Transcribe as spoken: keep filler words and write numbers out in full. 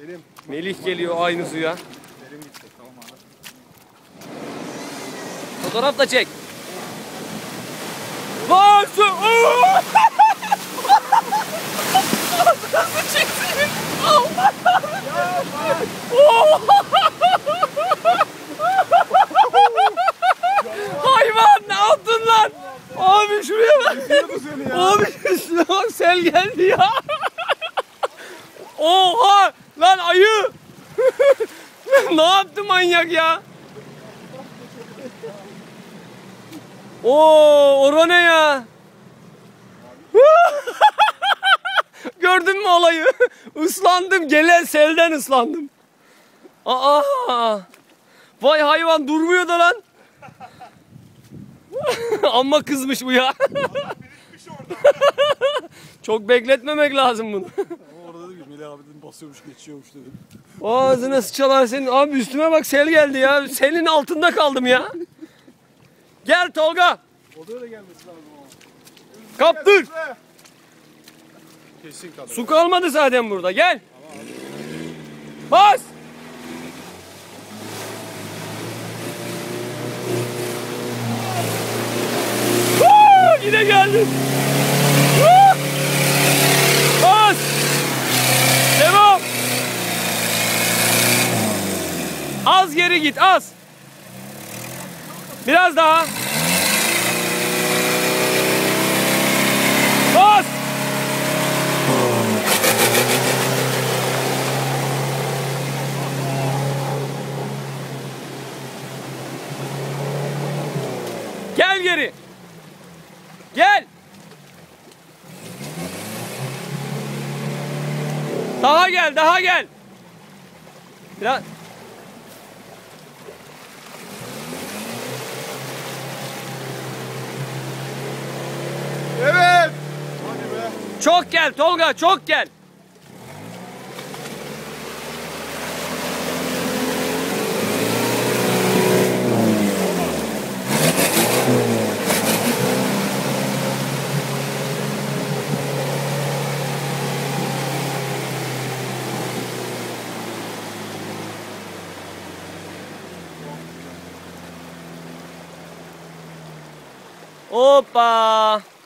Elim. Melih geliyor aynı suya. Elim gitti. Tamam abi. Fotoğraf da çek. Vay su. Nasıl çeksin? Hayvan ne yaptın lan? Abi şuraya bak. Abi üstüne bak, sel geldi ya. Oha lan ayı. Ne yaptı manyak ya? Oo, ora ne ya? Gördün mü olayı? Islandım, gelen selden ıslandım. Aa! Vay hayvan durmuyor da lan. Amma kızmış bu ya. Çok bekletmemek lazım bunu. Ama orada dedim ki Melih abi dedim basıyormuş geçiyormuş dedim. Ağzına sıçalar senin. Abi üstüme bak sel geldi ya. Selin altında kaldım ya. Gel Tolga. O da öyle gelmesi lazım ama. Kaptır. Kesin kalır. Su kalmadı zaten burada. Gel. Bas. Huu, yine geldi. Huu. Bas. Devam. Az geri git, az. Biraz daha. Bas. Gel geri. Gel. Daha gel, daha gel. Biraz. Evet. Hadi be. Çok gel Tolga, çok gel. Hoppa.